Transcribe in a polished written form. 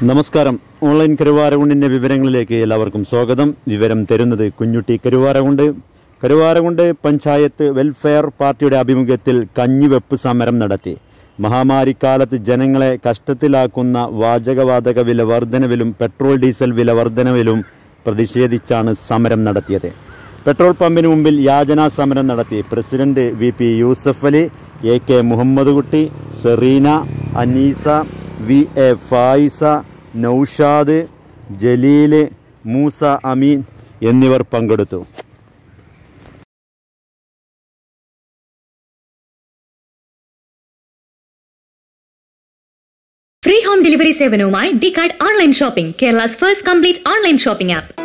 നമസ്കാരം. ഓൺലൈൻ കരുവാരകുണ്ടിൻ്റെ വിവരങ്ങളിലേക്ക് എല്ലാവർക്കും സ്വാഗതം. വിവരം തരുന്നത് കുഞ്ഞുട്ടി കരുവാരകുണ്ട്. കരുവാരകുണ്ട് പഞ്ചായത്ത് വെൽഫെയർ പാർട്ടിയുടെ ആഭിമുഖ്യത്തിൽ കഞ്ഞിവെപ്പ് സമരം നടത്തി. മഹാമാരിക്കാലത്ത് ജനങ്ങളെ കഷ്ടത്തിലാക്കുന്ന വാചകവാതക വില വർധനവിലും പെട്രോൾ ഡീസൽ വില വർധനവിലും പ്രതിഷേധിച്ചാണ് സമരം നടത്തിയത്. പെട്രോൾ പമ്പിന് മുമ്പിൽ യാചനാ സമരം നടത്തി president VP Yusuf Ali, AK Muhammad Kutty, Sereena, Aneesa, VA Fayisa, Noushad, Jaleel, Moosa Ameen എന്നിവർ പങ്കെടുത്തു. ഫ്രീ ഹോം ഡെലിവറി സേവനവുമായി Dcard online shopping, Kerala's first complete online shopping app.